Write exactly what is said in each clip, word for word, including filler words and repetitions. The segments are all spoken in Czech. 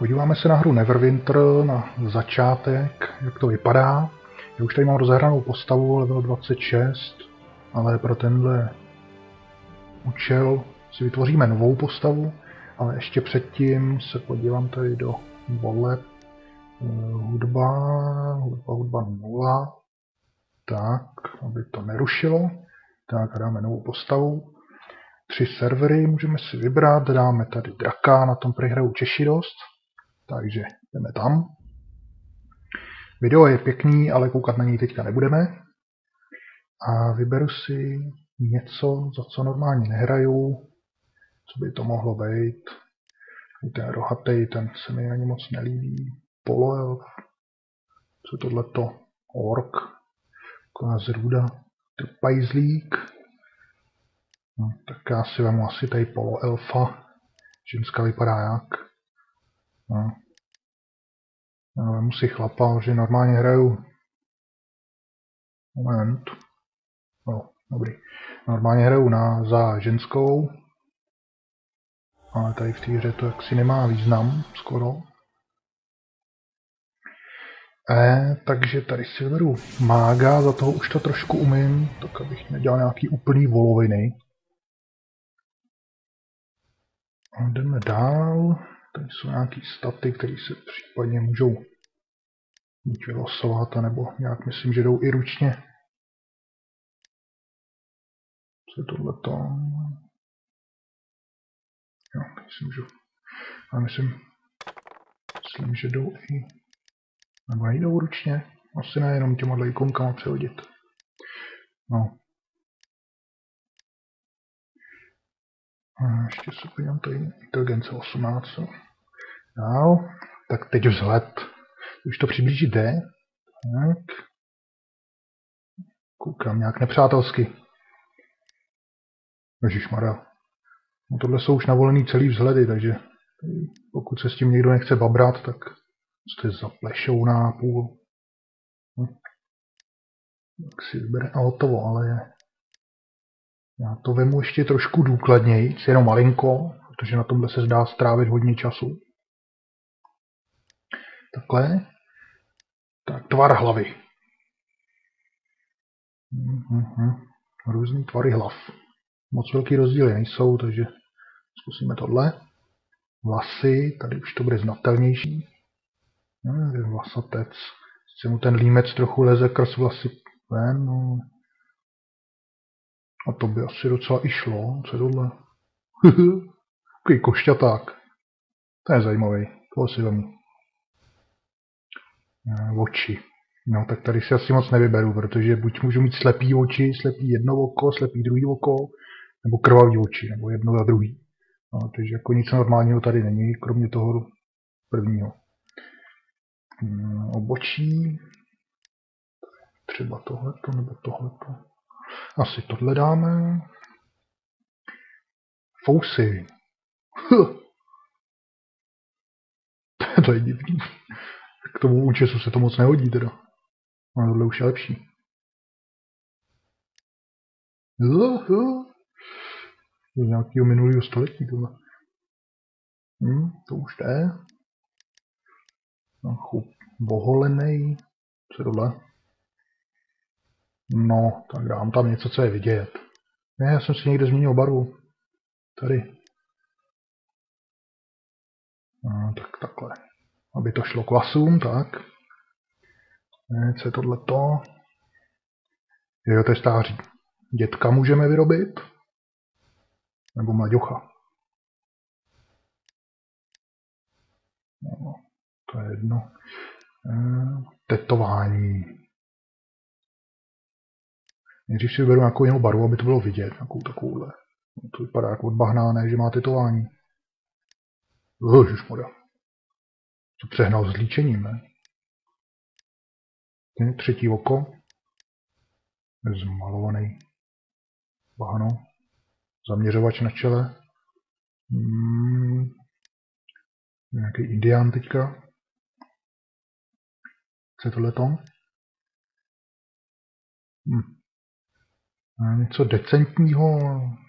Podíváme se na hru Neverwinter, na začátek, jak to vypadá. Já už tady mám rozehranou postavu level dvacet šest, ale pro tenhle účel si vytvoříme novou postavu, ale ještě předtím se podívám tady do voleb. Hudba, hudba, hudba nula. Tak, aby to nerušilo. Tak, dáme novou postavu. Tři servery můžeme si vybrat, dáme tady draka, na tom prehraju Češi dost. Takže jdeme tam. Video je pěkný, ale koukat na něj teďka nebudeme. A vyberu si něco, za co normálně nehraju. Co by to mohlo být? Ten rohatej, ten se mi ani moc nelíbí. Poloelf. Co je tohleto? Ork. Taková zrůda. Trpajzlík. No, tak já si vemu asi tady poloelfa. Ženská vypadá jak? No. Já vemu si chlapa, že normálně hraju. Moment. No, dobrý. Normálně hraju na, za ženskou. Ale tady v té hře to jaksi nemá význam skoro. E, takže tady si vyberu mága, za toho už to trošku umím, tak abych nedělal nějaký úplný voloviny. A jdeme dál. Tady jsou nějaký staty, které se případně můžou buď vylosovat, nebo nějak myslím, že jdou i ručně. Co je tohleto? Jo, teď si můžu. A myslím, myslím, že jdou i, nebo nejdou ručně. Asi ne, jenom těma ikonkama přehodit. No. A ještě se podívám tady inteligence osmnáct. Dál. Tak teď vzhled. Už to přiblížit jde. Tak. Koukám nějak nepřátelsky. Ježišmarja. No tohle jsou už navolený celý vzhledy, takže pokud se s tím někdo nechce babrat, tak jste zaplešouná půl. Hm. Tak si vybere a hotovo, ale je. Já to vemu ještě trošku důkladněji, jenom malinko, protože na tomhle se zdá strávit hodně času. Takhle. Tak tvar hlavy. Mm-hmm. Různý tvary hlav. Moc velký rozdíly nejsou, takže zkusíme tohle. Vlasy, tady už to bude znatelnější. No, vlasatec. Sice mu ten límec trochu leze krz vlasy ven, no. A to by asi docela i šlo. Co je tohle? Takový košťaták. To je zajímavý. Toho si vemu. Oči. No tak tady si asi moc nevyberu, protože buď můžu mít slepý oči, slepý jedno oko, slepý druhý oko, nebo krvavý oči, nebo jedno a druhý. No, takže jako nic normálního tady není, kromě toho prvního. Obočí. Třeba tohleto, nebo tohleto. Asi tohle dáme. Fousy. To je divný. K tomu účesu se to moc nehodí teda. Ale tohle už je lepší. Z nějakého minulého století tohle. Hm, to už jde. Boholenej. Co je tohle? No, tak dám tam něco, co je vidět. Ne, já jsem si někde změnil barvu. Tady. No, tak takhle. Aby to šlo k vlasům, tak. Ne, co je tohleto? Jo, to je stáří. Dětka můžeme vyrobit. Nebo mlaďocha. No, to je jedno. E, tetování. Nejdřív si vyberu nějakou jinou barvu, aby to bylo vidět. Nějakou takovouhle. No, to vypadá jako od bahna, ne, že má tetování. Ježišmarja. To přehnal s líčením, ne? Třetí oko. Zmalovaný bahno. Zaměřovač na čele. Hmm. Nějaký indián teďka. Co je tohleto? Hm. Něco decentního,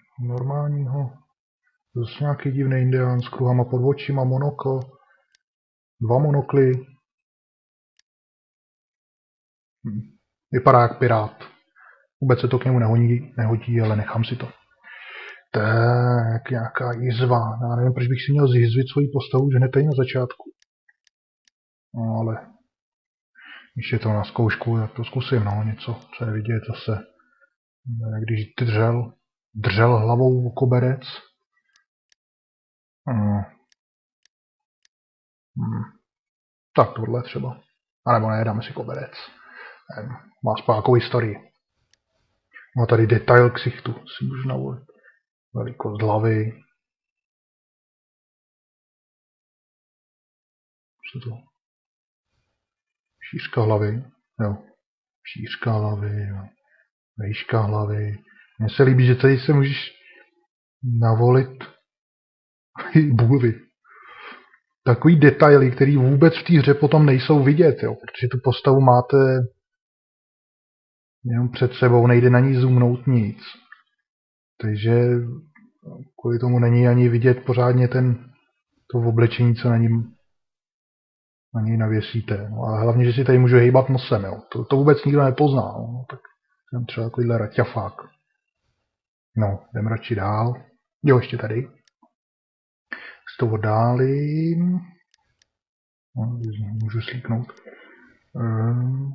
normálního. Zase nějaký divný indián s kruhama pod očima, monokl. Dva monokly. Hm. Vypadá jak pirát. Vůbec se to k němu nehodí, nehodí, ale nechám si to. Tak, nějaká jizva. Já nevím, proč bych si měl zjizvit svoji postavu, že hned tady na začátku. No, ale když je to na zkoušku, tak to zkusím, no, něco, co je vidět zase. Když držel, držel hlavou o koberec. Hmm. Hmm. Tak tohle třeba. A nebo ne, dáme si koberec. Nevím, má spákovou historii. Má tady detail ksichtu, si můžu navolit. Velikost hlavy. Co to? Šířka hlavy. Jo. Šířka hlavy. Jo. Výška hlavy. Mně se líbí, že tady se můžeš navolit bulvy. Takový detaily, který vůbec v té hře potom nejsou vidět, jo, protože tu postavu máte jenom před sebou, nejde na ní zoomnout nic. Takže kvůli tomu není ani vidět pořádně ten, to oblečení, co na ní, na ní navěsíte. No a hlavně, že si tady můžu hejbat nosem, jo. To, to vůbec nikdo nepozná, no. Tak jsem třeba takovýhle raťafák. No, jdem radši dál. Jo, ještě tady. Z toho dálím. No, můžu slíknout. Um,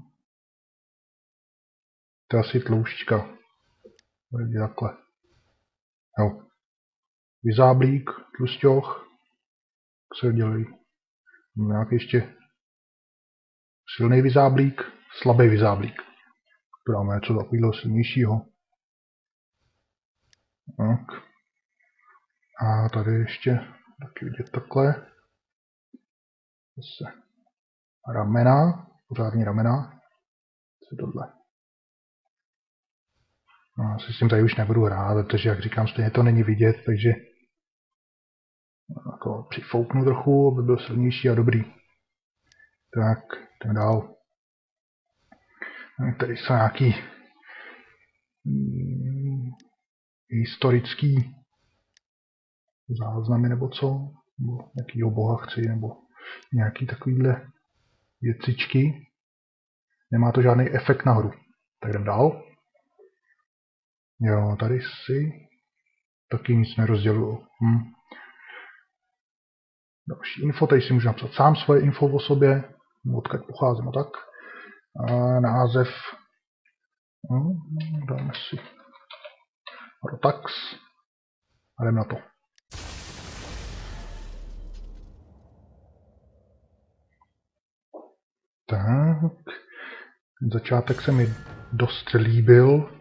to je asi tloušťka. Bude takhle. Jo. Vyzáblík, tlusťoch. Jak se dělají? Nějaký ještě silný vyzáblík, slabý vyzáblík. To dáme něco takového silnějšího. Tak. A tady ještě taky vidět takhle. Zase ramena, pořádně ramena. Co je tohle? No, asi s tím tady už nebudu hrát, protože jak říkám, stejně to není vidět, takže to přifouknu trochu, aby byl silnější a dobrý. Tak, jdeme dál. Tady jsou nějaký hmm, historický záznamy nebo co, nebo nějakýho boha chci, nebo nějaký takovýhle věcičky. Nemá to žádný efekt nahoru. Tak jdem dál. Jo, tady si taky nic nerozděluju. Hm. Další info, tady si můžu napsat sám svoje info o sobě, odkud pocházím a tak. A název, no, dáme si Rotax a jdem na to. Tak, začátek se mi dost líbil.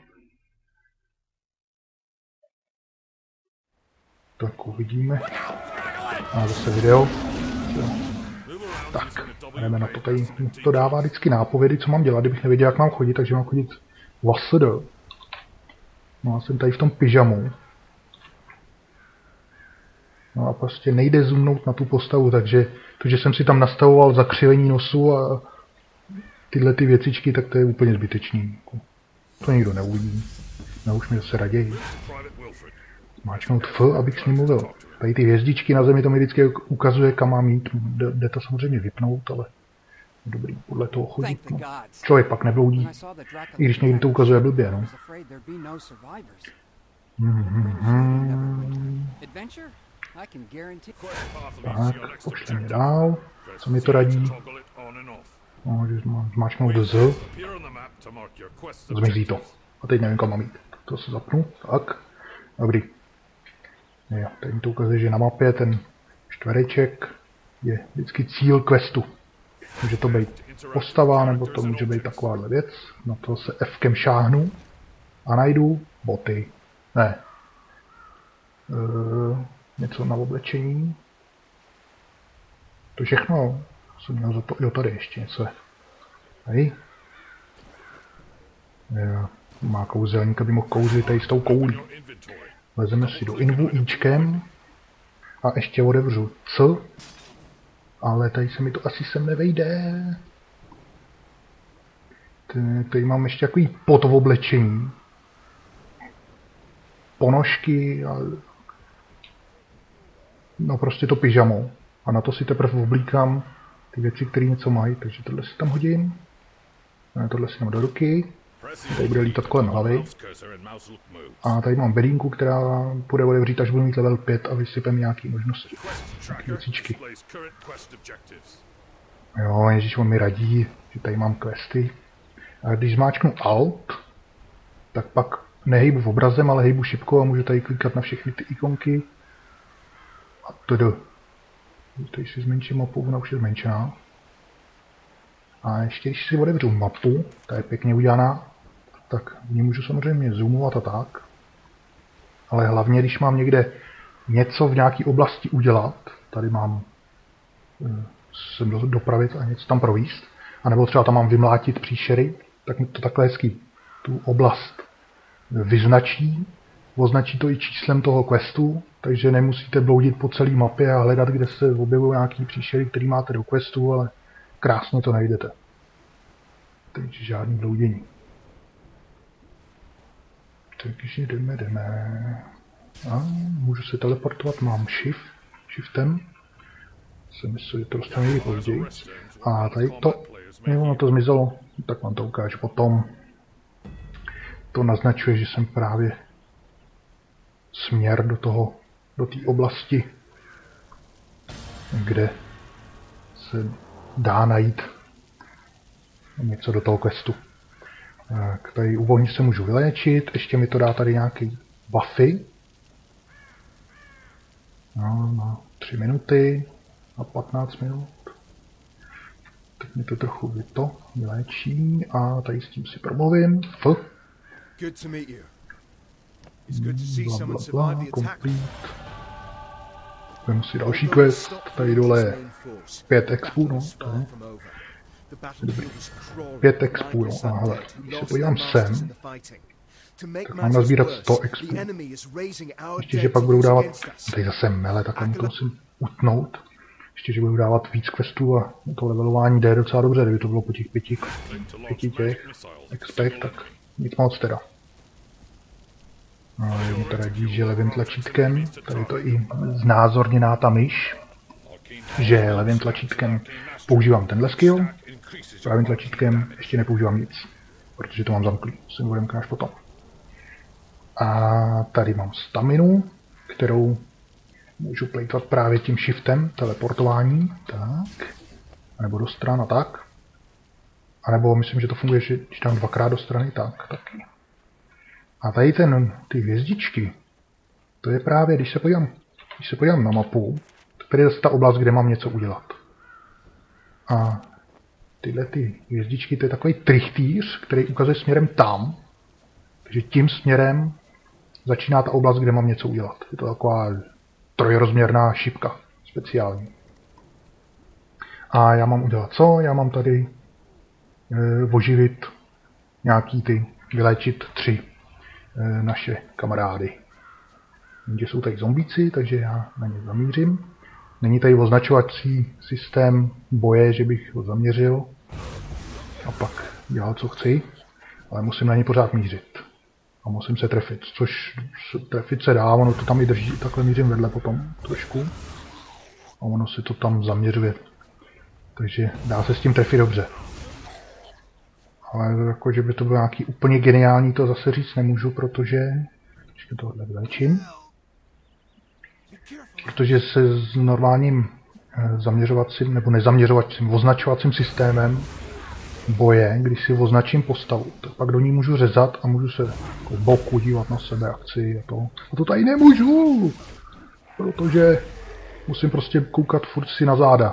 Tak uvidíme. A zase video. Tak, jdeme na to. Tady to dává vždycky nápovědy, co mám dělat, kdybych nevěděl, jak mám chodit, takže mám chodit V S D. No a jsem tady v tom pyžamu. No a prostě nejde zoomnout na tu postavu, takže to, že jsem si tam nastavoval zakřivení nosu a tyhle ty věcičky, tak to je úplně zbytečný. To nikdo neuvidí. No už mi zase raději. Máčknout F, abych s ním mluvil. Tady ty hvězdičky na zemi to mi vždycky ukazuje, kam mám jít. Jde to samozřejmě vypnout, ale dobrý, podle toho chodit. No. Člověk pak nebloudí, i když někdy to ukazuje blbě, no. Mm-hmm. Tak, pošli mě dál. Co mi to radí? No, zmáčknout Z. Zmizí to. A teď nevím, kam mám jít. To se zapnu. Tak. Dobrý. Jo, teď mi to ukazuje, že na mapě ten čtvereček je vždycky cíl questu. Může to být postava, nebo to může být takováhle věc. Na to se F-kem šáhnu a najdu boty. Ne. E, něco na oblečení. To všechno. Jsem měl za to. Jo, tady ještě něco je. Tady. Jo, má kouzelník, aby mohl kouzlit tady s tou koulí. Vezeme si do invu íčkem a ještě otevřu C, ale tady se mi to asi sem nevejde. Tady mám ještě takový podoblečení. Ponožky a no prostě to pyžamo. A na to si teprve oblíkám ty věci, které něco mají, takže tohle si tam hodím. A tohle si dám do ruky. Tady bude lítat kolem hlavy. A tady mám bedínku, která bude otevřít, až budu mít level pět a vysypem nějaký možnosti. Nějaký věcičky. Jo, ježíš, on mi radí, že tady mám questy. A když zmáčknu Alt, tak pak nehejbu v obrazem, ale hejbu šipkou a můžu tady klikat na všechny ty ikonky. A tedy. Tady si zmenším mapu, ona už je zmenšená. A ještě když si otevřu mapu, ta je pěkně udělaná, tak v ní můžu samozřejmě zoomovat a tak. Ale hlavně, když mám někde něco v nějaké oblasti udělat, tady mám se dopravit a něco tam províst, anebo třeba tam mám vymlátit příšery, tak mi to takhle hezky tu oblast vyznačí, označí to i číslem toho questu, takže nemusíte bloudit po celé mapě a hledat, kde se objevují nějaký příšery, který máte do questu, ale krásně to najdete. Takže žádný bloudění. Takže jdeme, jdeme. A můžu se teleportovat, mám shift, shiftem. Jsem myslel, že to dostanu někdy později. A tady to, jo, ono to zmizelo, tak vám to ukážu potom. To naznačuje, že jsem právě směr do toho, do té oblasti, kde se dá najít něco do toho questu. Tak tady uvolnit se můžu vyléčit, ještě mi to dá tady nějaký buffy. No, na tři minuty, na patnáct minut. Tak mi to trochu vy to vyléčí a tady s tím si promluvím. F. Bla, bla, bla, complete. Vemu si další quest, tady dole je pět expů, no, to je. Dobrý. pět expů, no, a hele, když se podívám sem, tak mám nazbírat sto expů. Ještě, že pak budou dávat, tady zase mele, tak to musím utnout. Ještě, že budou dávat víc questů a to levelování jde docela dobře, kdyby to bylo po těch pěti, pěti těch expech, tak nic moc teda. No, je mi teda dí, že levým tlačítkem, tady to i znázorněná ta myš, že levým tlačítkem používám tenhle skill, pravým tlačítkem ještě nepoužívám nic, protože to mám zamklý, si budeme až potom. A tady mám staminu, kterou můžu plejtvat právě tím shiftem, teleportování, tak, nebo do stran a tak. A nebo myslím, že to funguje, že když dám dvakrát do strany, tak, taky. A tady ten, ty hvězdičky, to je právě, když se podívám, když se podívám na mapu, tady je ta oblast, kde mám něco udělat. A tyhle ty hvězdičky, to je takový trichtýř, který ukazuje směrem tam. Takže tím směrem začíná ta oblast, kde mám něco udělat. Je to taková trojrozměrná šipka, speciální. A já mám udělat co? Já mám tady e, oživit nějaký ty, vyléčit tři e, naše kamarády. Že jsou tady zombíci, takže já na ně zamířím. Není tady označovací systém boje, že bych ho zaměřil a pak dělal, co chci, ale musím na ně pořád mířit. A musím se trefit, což se trefit se dá, ono to tam i drží, takhle mířím vedle potom trošku. A ono si to tam zaměřuje. Takže dá se s tím trefit dobře. Ale jako, že by to bylo nějaký úplně geniální, to zase říct nemůžu, protože... Ještě tohle vylečím. Protože se s normálním zaměřovacím, nebo nezaměřovacím, označovacím systémem boje, když si označím postavu, tak pak do ní můžu řezat a můžu se jako boku dívat na sebe, akci a to. A to tady nemůžu, protože musím prostě koukat furt si na záda.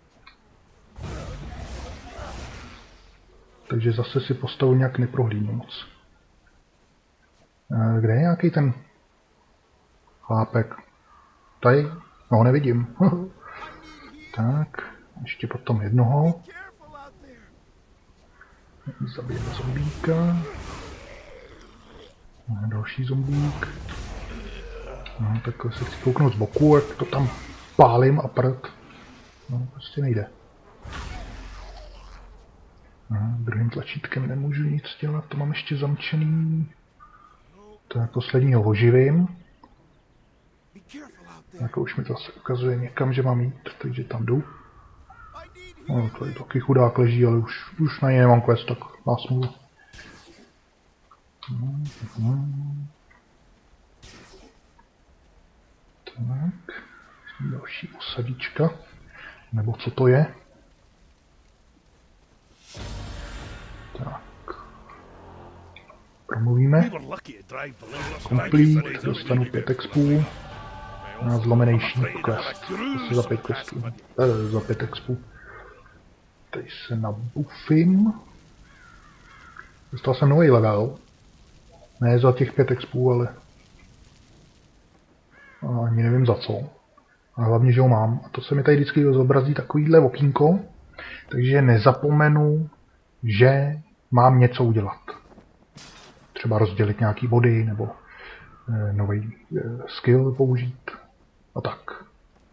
Takže zase si postavu nějak neprohlídnu moc. Kde je nějaký ten chlápek? Tady? No ho nevidím. Tak, ještě potom jednoho. Zabijeme zombíka. No, další zombík. No, takhle se chci kouknout z boku, jak to tam pálím a prd. No, prostě nejde. No, druhým tlačítkem nemůžu nic dělat, to mám ještě zamčený. Tak posledního oživím. Jako už mi to zase ukazuje někam, že mám jít, takže tam jdu. No, tady taky chudák leží, ale už, už na něj nemám quest, tak má smůlu. Hmm. Tak, další osadička, nebo co to je? Tak. Promluvíme. Complete, dostanu pět expů. Na zlomený sheep quest. Zase za pět questů. Eh, za pět expů. Tady se nabufím. Dostal jsem nový level. Ne za těch pět expů, ale... Ani nevím za co. A hlavně, že ho mám. A to se mi tady vždycky zobrazí takovýhle okýnko. Takže nezapomenu, že mám něco udělat. Třeba rozdělit nějaký body, nebo e, nový e, skill použít. A tak.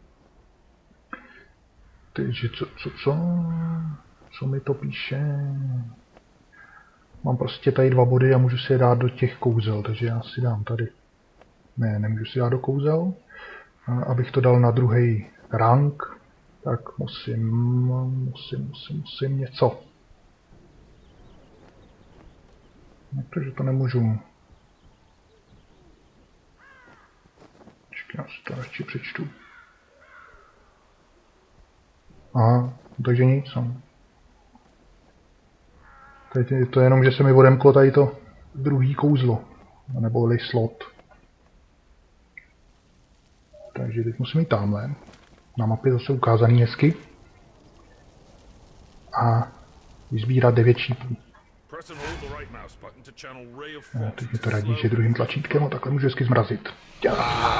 Takže co, co, co? Co mi to píše? Mám prostě tady dva body a můžu si je dát do těch kouzel, takže já si dám tady. Ne, nemůžu si dát do kouzel. A abych to dal na druhý rank, tak musím, musím, musím, musím něco. Protože to nemůžu. Počkej, já si to radši přečtu. Aha, takže nic. Teď je to jenom, že se mi odemklo tady to druhý kouzlo. Nebo slot. Takže teď musím jít tamhle. Na mapě zase ukázaný hezky. A vyzbírat devět šípů. No, teď mi to radí, že druhým tlačítkem a takhle můžu hezky zmrazit. Ja.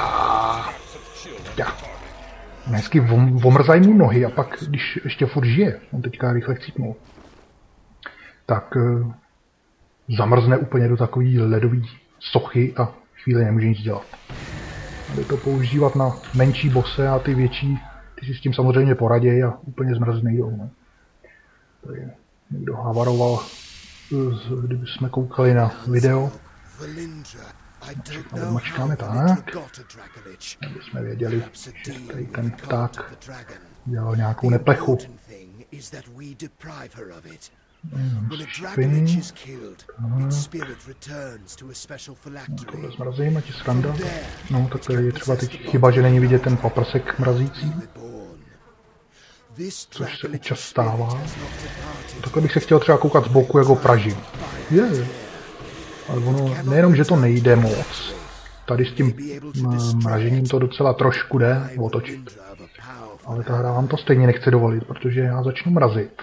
Ja. Hezky omrzají mu nohy a pak, když ještě furt žije, on teďka rychle chcípnul, tak uh, zamrzne úplně do takový ledový sochy a chvíli nemůže nic dělat. Jde to používat na menší bose a ty větší, ty si s tím samozřejmě poradějí a úplně zmrzit nejdou. No. Tady někdo havaroval, kdyby jsme koukali na video. Odmačkáme tak, aby jsme věděli, že tady ten pták dělal nějakou neplechu. Špiny. Tohle zmrazím, ať je sranda. No, tak to je třeba teď chyba, že není vidět ten paprsek mrazící. Což se občas stává. Takhle bych se chtěl třeba koukat z boku, jako praží. Je. Ale ono, nejenom, že to nejde moc. Tady s tím mražením to docela trošku jde otočit. Ale ta hra vám to stejně nechce dovolit, protože já začnu mrazit.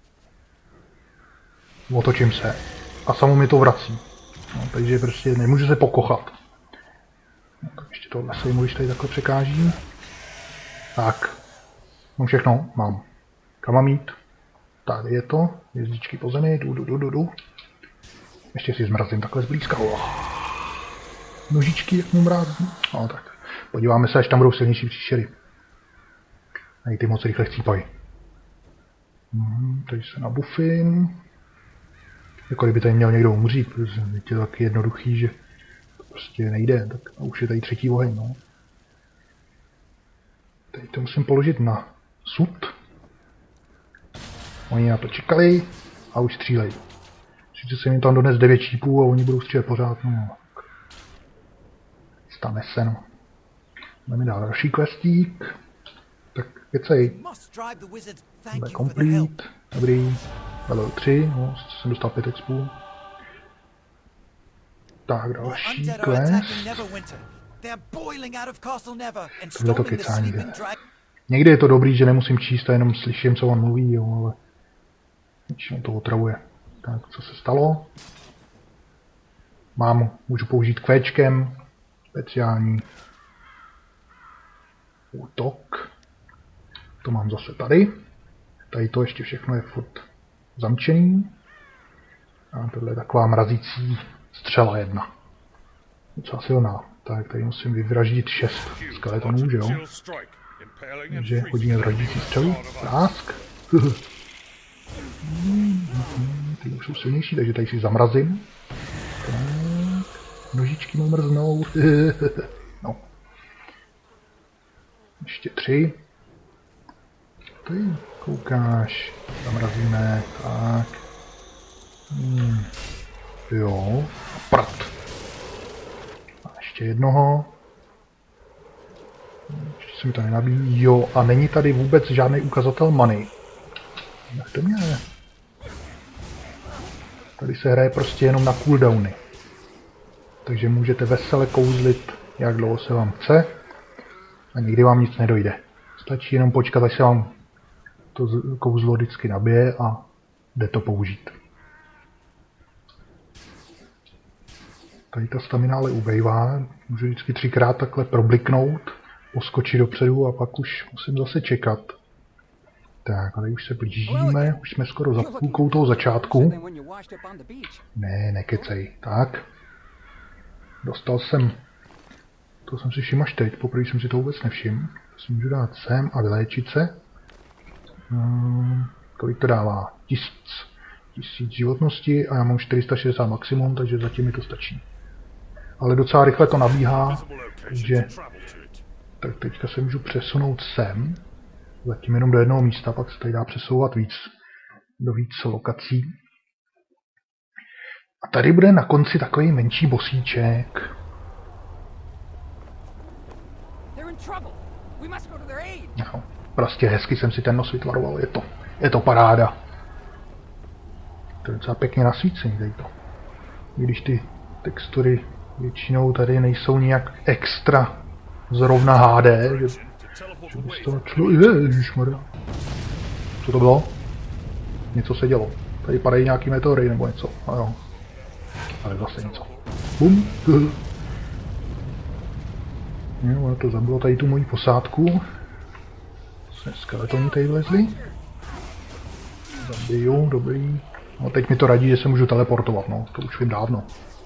Otočím se. A samo mi to vrací. No, takže prostě nemůžu se pokochat. No, tak ještě tohle se jim, když tady takhle překáží. Tak. Mám všechno? Mám. Kam mám jít? Tady je to. Jezdičky po zemi. Du, du, du, du, du. Ještě si zmrazím takhle zblízka. Oh. Nožičky, jak mu mrází. No tak. Podíváme se, až tam budou silnější příšery. Tady ty moc rychle chcípají. Hmm, tady se nabufím. Jako kdyby tady měl někdo umřít, protože je to taky jednoduchý, že to prostě nejde. Tak a už je tady třetí oheň, no. Teď to musím položit na sud. Oni na to čekali a už střílejí. Sice se jim tam dones devět šípů a oni budou střílet pořád, no. Stane se, no. Jdeme dál další questík. Tak kecej. Bude complete. Dobrý. Level tři, no, jsem dostal pět expů. Tak, další quest. Tohle to kecání jde. Někdy je to dobrý, že nemusím číst a jenom slyším, co on mluví, jo, ale většinou to otravuje. Tak, co se stalo? Mám, můžu použít kvéčkem, speciální útok. To mám zase tady. Tady to ještě všechno je furt zamčený. A tohle je taková mrazící střela jedna. Docela silná. Tak tady musím vyvraždit šest skeletonů, že jo? Takže hodíme vraždící střelu. Prásk. Ty už jsou silnější, takže tady si zamrazím. Tak. Nožičky mu mrznou. No. Ještě tři. ty koukáš? Zamrazíme, tak. Hmm. Jo, prd. A ještě jednoho. Ještě se mi to nenabíjí. Jo, a není tady vůbec žádný ukazatel many. Jak to mě? Tady se hraje prostě jenom na cooldowny. Takže můžete vesele kouzlit, jak dlouho se vám chce. A nikdy vám nic nedojde. Stačí jenom počkat, až se vám to kouzlo vždycky nabije a jde to použít. Tady ta stamina ale ubejvá. Můžu vždycky třikrát takhle probliknout, poskočit dopředu a pak už musím zase čekat. Tak, ale už se blížíme, už jsme skoro za půlkou toho začátku. Ne, nekecej. Tak. Dostal jsem... To jsem si všiml až teď, poprvé jsem si to vůbec nevšiml. To si můžu dát sem a vyléčit se. Hmm, kolik to dává? Tisíc. Tisíc životnosti a já mám čtyři sta šedesát maximum, takže zatím mi to stačí. Ale docela rychle to nabíhá, takže... Tak teďka se můžu přesunout sem. Zatím jenom do jednoho místa, pak se tady dá přesouvat víc. Do víc lokací. A tady bude na konci takový menší bosíček. No, prostě hezky jsem si ten nos vytvaroval, je to, je to paráda. To je docela pěkně nasvícený tady to. Když ty textury většinou tady nejsou nějak extra zrovna H D, že, že bys to člo... Ježišmarja. Co to bylo? Něco se dělo. Tady padají nějaký meteory nebo něco. A jo. Ale zase něco. Bum. Jo, ono to zabilo tady tu moji posádku. Se skeletoni tady vlezli. Zabiju, dobrý. No teď mi to radí, že se můžu teleportovat, no. To už vím dávno.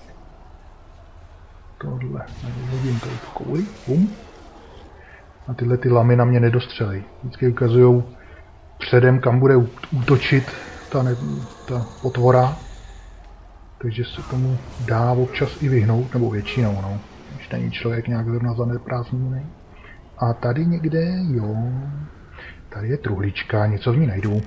Tohle, nehodím tady tu kouli. Bum. A tyhle ty lamy na mě nedostřelí. Vždycky ukazují předem, kam bude útočit ta, ne, ta potvora. Takže se tomu dá občas i vyhnout, nebo většinou, no. Když není člověk nějak zrovna zaneprázdněný. A tady někde, jo. Tady je truhlička, něco v ní najdu.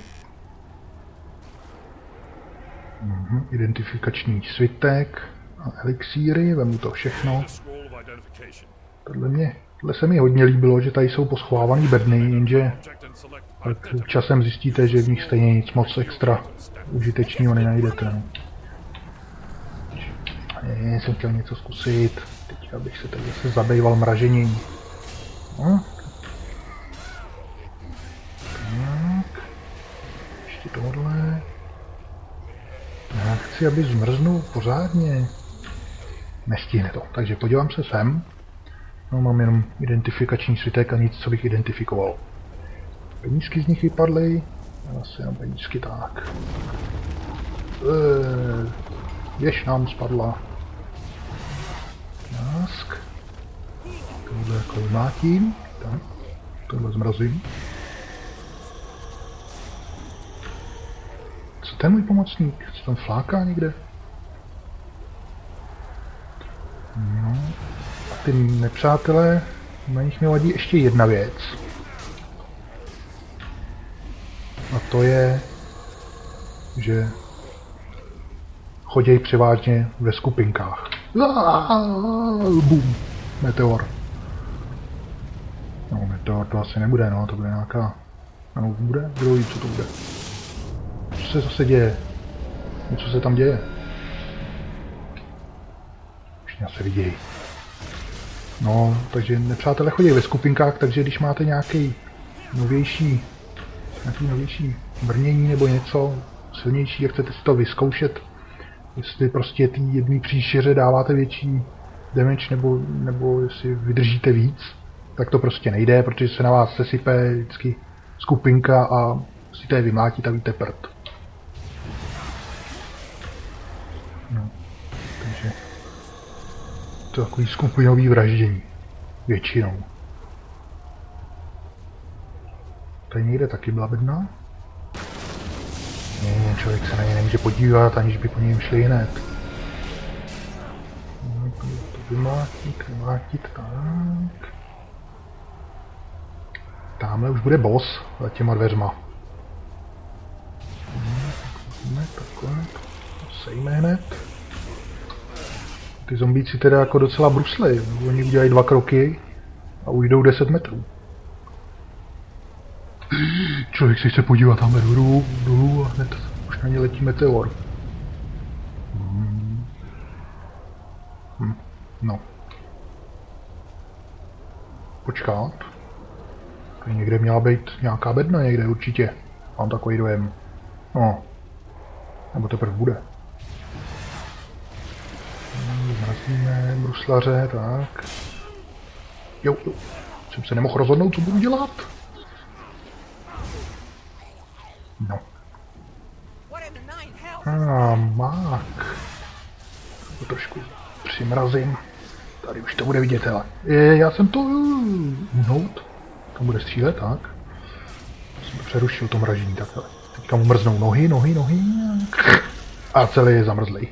Mhm, identifikační svitek a elixíry, vemu to všechno. Tohle, mě, tohle se mi hodně líbilo, že tady jsou poschovávaný bedny, jenže tak časem zjistíte, že v nich stejně nic moc extra užitečného nenajdete. No. Ne, jsem chtěl něco zkusit, teď bych se tady zase zabýval mražením. No. Tak, ještě tohle. Já chci, aby zmrznul pořádně. Nestihne to, takže podívám se sem. No, mám jenom identifikační svitek a nic, co bych identifikoval. Penízky z nich vypadly. Asi jenom penízky tak. Eee, věž nám spadla. Násk. Tohle jako vymátím. Tak. Tohle zmrazím. Co to je můj pomocník? Co tam fláká někde? No. A ty nepřátelé, na nich mi vadí ještě jedna věc. A to je, že chodějí převážně ve skupinkách. Bum. Meteor. No, meteor to asi nebude, no, to bude nějaká... Ano, bude? Kdo ví, co to bude? Co se zase děje? Něco se tam děje. Už mě asi vidějí. No, takže nepřátelé chodí ve skupinkách, takže když máte nějaký novější, nějaký novější brnění nebo něco silnější, jak chcete si to vyzkoušet, jestli prostě té jedné příšeře dáváte větší damage nebo, nebo jestli vydržíte víc, tak to prostě nejde, protože se na vás sesype vždycky skupinka a si to je vymlátit a víte prd. No, takže to je takový skupinový vraždění. Většinou. Tady někde taky byla bedna. Ne, člověk se na ně nemůže podívat, aniž by po něm šli hned. No, to, to vymlátit, vymlátit, tak. Tamhle už bude boss za těma dveřma. Takhle, takhle. Sejme hned. Ty zombíci teda jako docela bruslej. Oni udělají dva kroky a ujdou deset metrů. Člověk si chce podívat tamhle dolů, dolů a hned už na ně letí meteor. Hmm. Hm. No. Počkat. Tady někde měla být nějaká bedna někde určitě. Mám takový dojem. No. Nebo teprve bude. Zmrazíme bruslaře, tak. Jo, jo. Jsem se nemohl rozhodnout, co budu dělat. No. A mák. To trošku přimrazím. Tady už to bude vidět, hele. Je, já jsem to uhnout. Tam bude střílet, tak. Jsem to přerušil to mražení, tak hele. Teďka mu mrznou nohy, nohy, nohy. A celý je zamrzlej.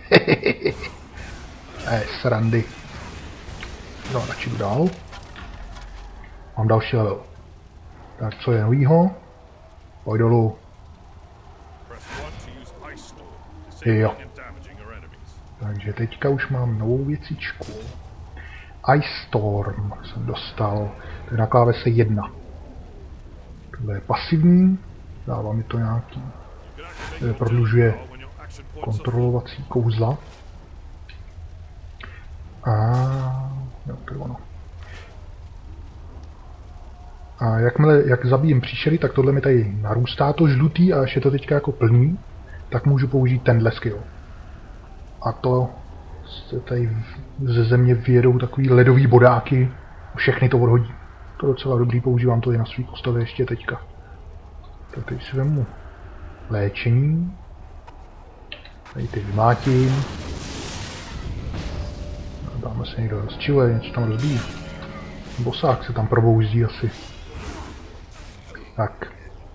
Eh, srandy. No, radši jdu dál. Mám další level. Tak, co je novýho? Pojď dolů. Jo. Takže teďka už mám novou věcičku. Ice Storm jsem dostal. To je na klávese jedna. Tohle je pasivní. Dává mi to nějaký. Prodlužuje kontrolovací kouzla. A jo, to je ono. A jakmile, jak zabijím příšery, tak tohle mi tady narůstá to žlutý a až je to teďka jako plný, tak můžu použít tenhle skill. A to se tady ze země vyjedou takový ledový bodáky, všechny to odhodí. To je docela dobrý, používám to i na svý postavě ještě teďka. Tak teď si vemu léčení. Tady ty vymátím. Dáme se někdo rozčiluje, něco tam rozbíjí. Bosák se tam probouzdí asi. Tak.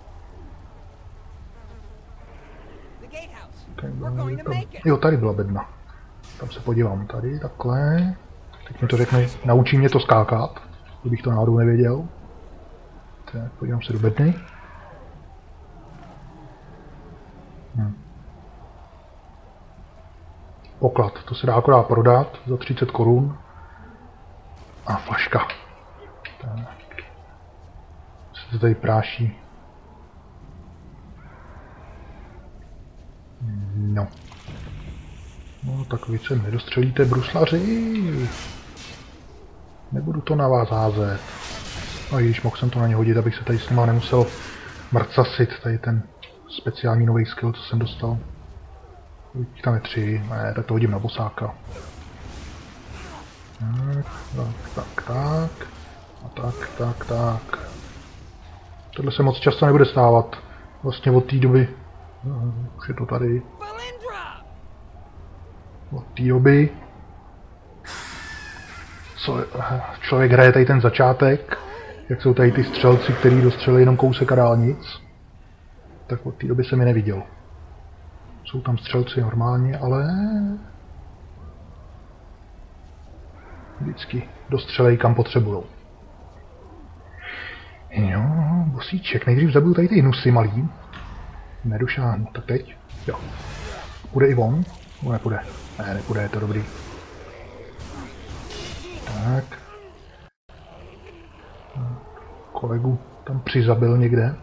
Tady tam. Jo, tady byla bedna. Tam se podívám, tady, takhle. Teď mi to řekne, naučí mě to skákat, kdybych to náhodou nevěděl. Tak, podívám se do bedny. Hm. Poklad, to se dá akorát prodat za třicet korun. A flaška. Tak. Se to tady práší. No. No tak vy se nedostřelíte, bruslaři. Nebudu to na vás házet. No i když mohl jsem to na ně hodit, abych se tady s nima nemusel mrcasit. Tady ten speciální nový skill, co jsem dostal. Tam je tři, ne, tak to hodím na bosáka. Tak, tak, tak. A tak, tak, tak. Tohle se moc často nebude stávat. Vlastně od té doby. Už je to tady. Od té doby. Co člověk hraje tady ten začátek. Jak jsou tady ty střelci, kteří dostřelili jenom kousek a dálnic. Tak od té doby jsem je neviděl. Jsou tam střelci normálně, ale vždycky dostřelej kam potřebujou. Jo, bosíček, nejdřív zabiju tady ty hnusy malý. Nedošáhnu, tak teď, jo. Půjde i on? No nepůjde. Ne, nepůjde, je to dobrý. Tak. Kolegu tam přizabil někde.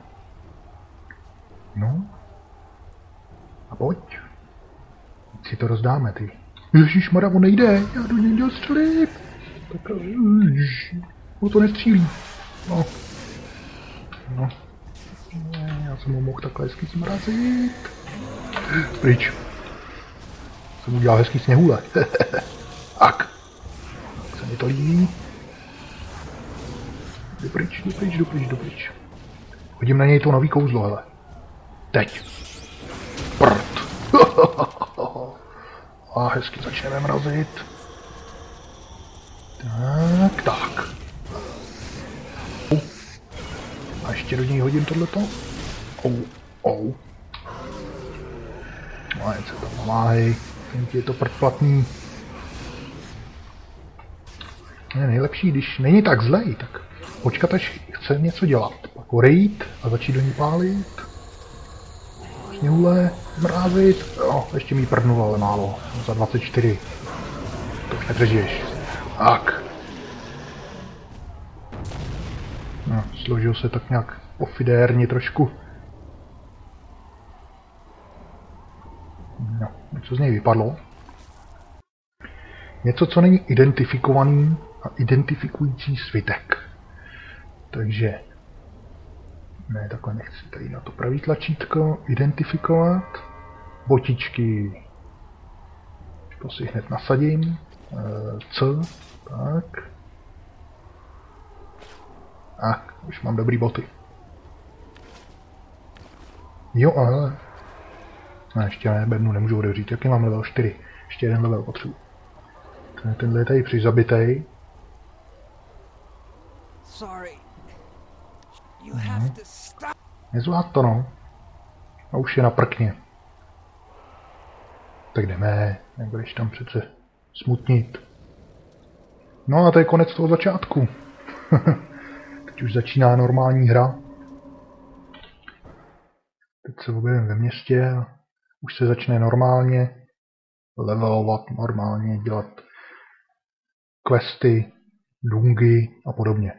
No. A pojď. Teď si to rozdáme, ty. Ježišmarja, on nejde, já do něj děl střelit. Tak, ježiš, on to nestřílí. No. No. Ne, já jsem ho mohl takhle hezky zmrazit. Pryč. Jsem udělal hezký sněhůle. Tak. Se mi to líbí. Jdu pryč, jdu pryč, jdu pryč, jdu pryč. Hodím na něj to nový kouzlo, hele. Teď. Prd. A hezky začneme mrazit. Tak, tak. A ještě do něj hodím tohleto. Ou, ou. No a jen se tam namáhej. Je to prdplatný. Je nejlepší, když není tak zlej, tak počkat, až chce něco dělat. Pak horejít a začít do ní pálit. Sněhule, mrázit. Jo, ještě mi prdnul, ale málo. Za dvacet čtyři. To už nepřežiješ. Tak. No, složil se tak nějak pofidérně trošku. No, něco z něj vypadlo. Něco, co není identifikovaný a identifikující svitek. Takže ne, takhle nechci tady na to pravý tlačítko identifikovat. Botičky. To si hned nasadím. C. Tak. A, už mám dobrý boty. Jo, ale... Ne, ještě ne, bednu nemůžu otevřít. Jaký mám level čtyři? Ještě jeden level potřebuji. Ten, tenhle je tady přizabitej. No. Nezvlád to, no. A už je na prkně. Tak jdeme, nebudeš tam přece smutnit. No a to je konec toho začátku. Teď už začíná normální hra. Teď se objevím ve městě a už se začne normálně levelovat, normálně dělat questy, dungy a podobně.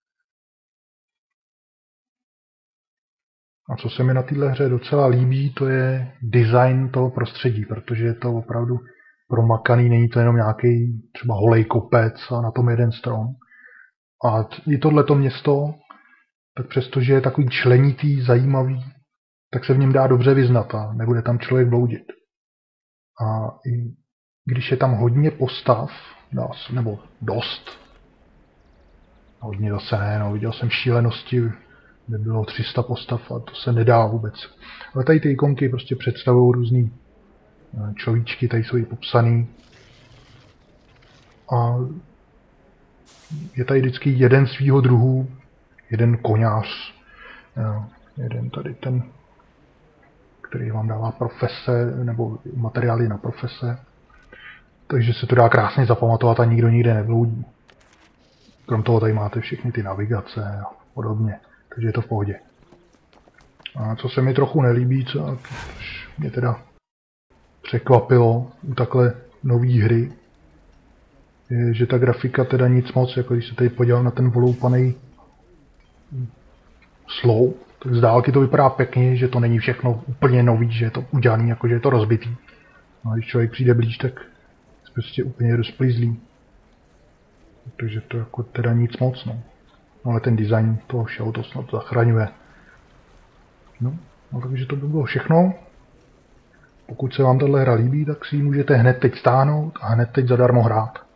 A co se mi na téhle hře docela líbí, to je design toho prostředí, protože je to opravdu promakaný, není to jenom nějaký třeba holej kopec a na tom jeden strom. A i tohleto město, tak přestože je takový členitý, zajímavý, tak se v něm dá dobře vyznat a nebude tam člověk bloudit. A i když je tam hodně postav, nebo dost, hodně zase ne, no, viděl jsem šílenosti, kde bylo tři sta postav a to se nedá vůbec. Ale tady ty ikonky prostě představují různý človíčky, tady jsou i popsaný. A je tady vždycky jeden svýho druhu, jeden koňář, jeden tady ten, který vám dává profese, nebo materiály na profese. Takže se to dá krásně zapamatovat a nikdo nikde nebloudí. Krom toho tady máte všechny ty navigace a podobně. Takže je to v pohodě. A co se mi trochu nelíbí, co mě teda překvapilo u takhle nový hry, je, že ta grafika teda nic moc, jako když se tady podíval na ten voloupaný slou, tak z dálky to vypadá pěkně, že to není všechno úplně nový, že je to udělaný, jako že je to rozbitý. No a když člověk přijde blíž, tak je prostě úplně rozplizlý. Takže to jako teda nic moc, no. No ale ten design toho všeho to snad zachraňuje. No, no takže to by bylo všechno. Pokud se vám tahle hra líbí, tak si ji můžete hned teď stáhnout a hned teď zadarmo hrát.